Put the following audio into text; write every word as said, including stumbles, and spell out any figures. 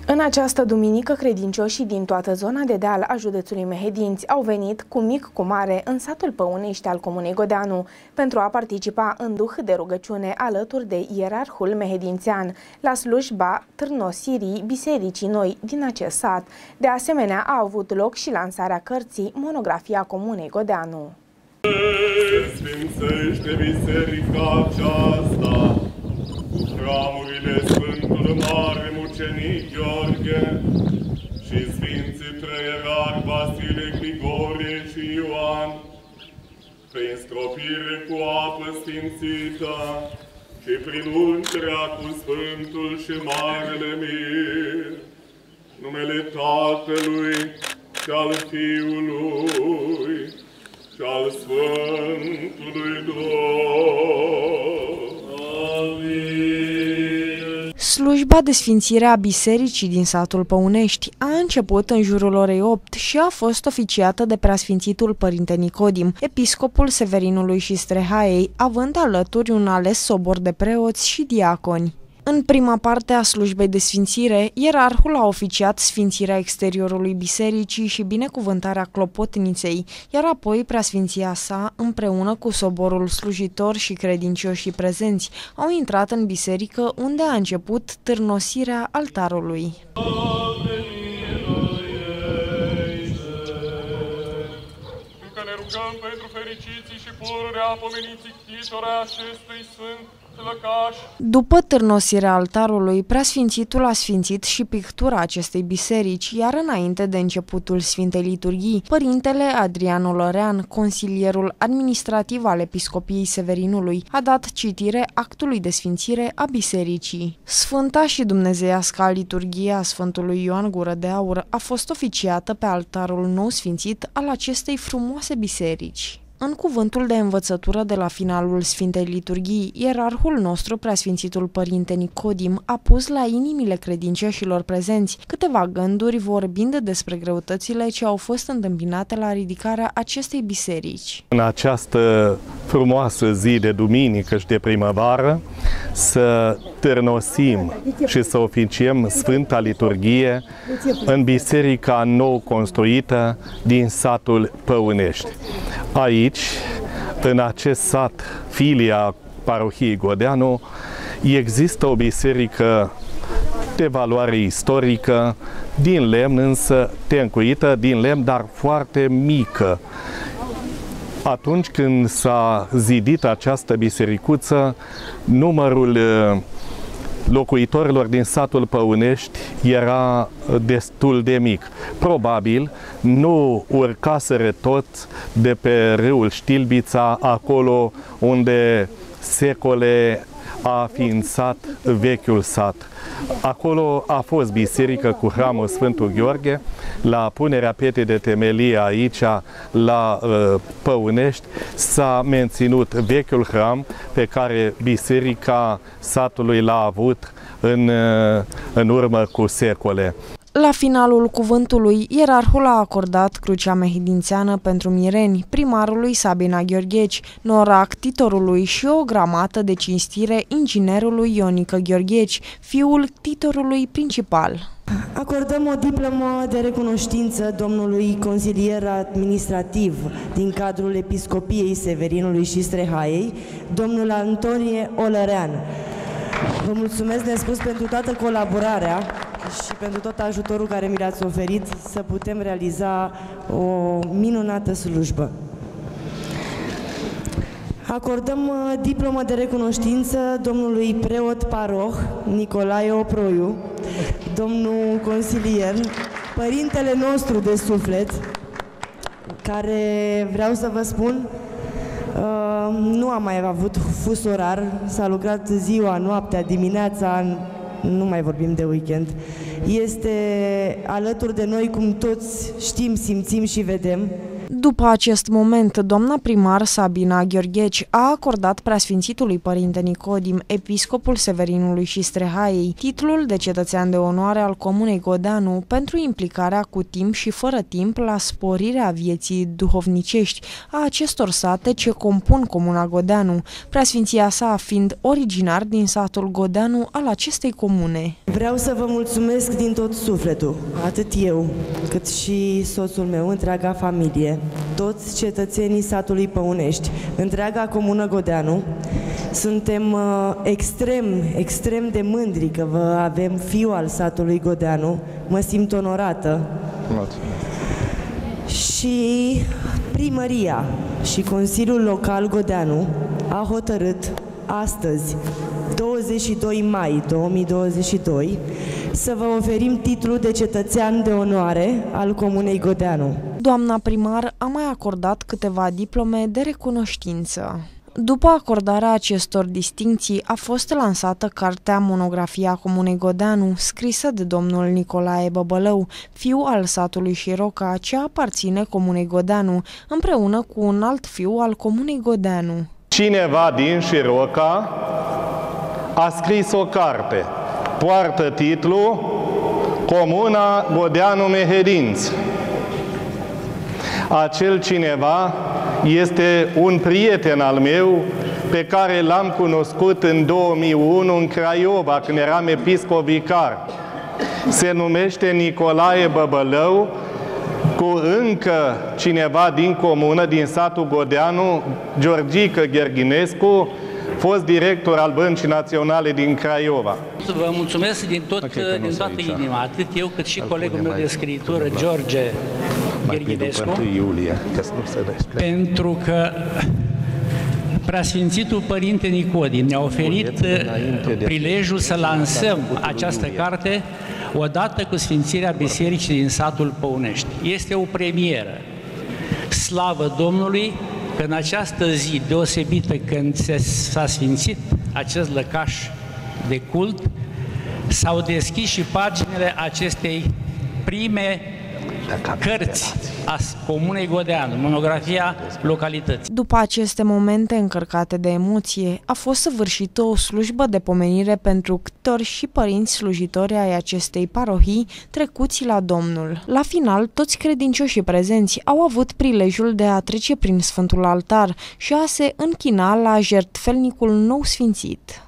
În această duminică, credincioșii din toată zona de deal a județului Mehedinți au venit cu mic cu mare în satul Păunești al comunei Godeanu pentru a participa în duh de rugăciune alături de ierarhul mehedințean la slujba târnosirii Bisericii Noi din acest sat. De asemenea, a avut loc și lansarea cărții Monografia comunei Godeanu. Sfințește biserica aceasta cu hramurile Sfântul Mare Mucenic Gheorghe și Sfinții Trăierari Vasile, Grigorie și Ioan, prin stropire cu apă sfințită și prin ungerea cu Sfântul și Marele Mir, numele Tatălui și al Fiului și al Sfântului Duh. Amin. Slujba de sfințire a bisericii din satul Păunești a început în jurul orei opt și a fost oficiată de preasfințitul Părinte Nicodim, episcopul Severinului și Strehaiei, având alături un ales sobor de preoți și diaconi. În prima parte a slujbei de sfințire, ierarhul a oficiat sfințirea exteriorului bisericii și binecuvântarea clopotniței, iar apoi preasfinția sa, împreună cu soborul slujitor și credincioșii prezenți, au intrat în biserică, unde a început târnosirea altarului. Încă ne rugăm pentru fericiții și pururea pomeniții ctitori acestui sfânt lăcaș. După târnosirea altarului, preasfințitul a sfințit și pictura acestei biserici, iar înainte de începutul Sfintei Liturghii, Părintele Adrian Olărean, consilierul administrativ al Episcopiei Severinului, a dat citire actului de sfințire a bisericii. Sfânta și dumnezeiasca liturghie a Sfântului Ioan Gură de Aur a fost oficiată pe altarul nou sfințit al acestei frumoase biserici. În cuvântul de învățătură de la finalul Sfintei Liturghii, ierarhul nostru, preasfințitul Părinte Nicodim, a pus la inimile credincioșilor prezenți câteva gânduri vorbind despre greutățile ce au fost întâmpinate la ridicarea acestei biserici. În această frumoasă zi de duminică și de primăvară, să târnosim și să oficiem Sfânta Liturghie în biserica nou construită din satul Păunești. Aici, în acest sat, filia parohiei Godeanu, există o biserică de valoare istorică, din lemn, însă tencuită, din lemn, dar foarte mică. Atunci când s-a zidit această bisericuță, numărul locuitorilor din satul Păunești era destul de mic. Probabil nu urcaseră toți de pe râul Știlbița, acolo unde secole a ființat vechiul sat. Acolo a fost biserică cu hramul Sfântul Gheorghe. La punerea pietrei de temelie aici, la uh, Păunești, s-a menținut vechiul hram pe care biserica satului l-a avut în, uh, în urmă cu secole. La finalul cuvântului, ierarhul a acordat crucea mehedințeană pentru mireni, primarului Sabina Gheorgheci, nora ctitorului și o gramată de cinstire inginerului Ionică Gheorgheci, fiul ctitorului principal. Acordăm o diplomă de recunoștință domnului consilier administrativ din cadrul Episcopiei Severinului și Strehaiei, domnul Antonie Olărean. Vă mulțumesc nespus pentru toată colaborarea și pentru tot ajutorul care mi l-ați oferit să putem realiza o minunată slujbă. Acordăm diplomă de recunoștință domnului preot paroh Nicolae Oproiu, domnul consilier, părintele nostru de suflet, care, vreau să vă spun, nu am mai avut fus orar, s-a lucrat ziua, noaptea, dimineața, nu mai vorbim de weekend. Este alături de noi, cum toți știm, simțim și vedem, După acest moment, doamna primar Sabina Gheorgheci a acordat preasfințitului părinte Nicodim, episcopul Severinului și Strehaiei, titlul de cetățean de onoare al Comunei Godeanu pentru implicarea cu timp și fără timp la sporirea vieții duhovnicești a acestor sate ce compun Comuna Godeanu, preasfinția sa fiind originar din satul Godeanu al acestei comune. Vreau să vă mulțumesc din tot sufletul, atât eu, cât și soțul meu, întreaga familie, toți cetățenii satului Păunești, întreaga Comună Godeanu. Suntem uh, extrem, extrem de mândri că vă avem fiu al satului Godeanu. Mă simt onorată. Mulțumesc. Și primăria și Consiliul Local Godeanu a hotărât astăzi, douăzeci și doi mai două mii douăzeci și doi, să vă oferim titlul de cetățean de onoare al Comunei Godeanu. Doamna primar a mai acordat câteva diplome de recunoștință. După acordarea acestor distincții, a fost lansată cartea Monografia Comunei Godeanu, scrisă de domnul Nicolae Băbălău, fiu al satului Șiroca, ce aparține Comunei Godeanu, împreună cu un alt fiu al Comunei Godeanu. Cineva din Șiroca a scris o carte, poartă titlul Comuna Godeanu Mehedinți. Acel cineva este un prieten al meu pe care l-am cunoscut în două mii unu în Craiova, când eram episcop vicar. Se numește Nicolae Băbălău, cu încă cineva din comună, din satul Godeanu, Georgică Gherghinescu, fost director al Băncii Naționale din Craiova. Vă mulțumesc din, tot, okay, din toată aici. inima, atât eu cât și colegul meu de scriitură, George Gherghinescu, pentru că Preasfințitul Părinte Nicodim ne-a oferit prilejul să lansăm această carte odată cu sfințirea bisericii din satul Păunești. Este o premieră. Slavă Domnului că în această zi deosebită când s-a sfințit acest lăcaș de cult, s-au deschis și paginile acestei prime cărți a Comunei Godeanu, monografia localității. După aceste momente încărcate de emoție, a fost săvârșită o slujbă de pomenire pentru ctitori și părinți slujitori ai acestei parohii trecuți la Domnul. La final, toți credincioșii prezenți au avut prilejul de a trece prin Sfântul Altar și a se închina la jertfelnicul nou sfințit.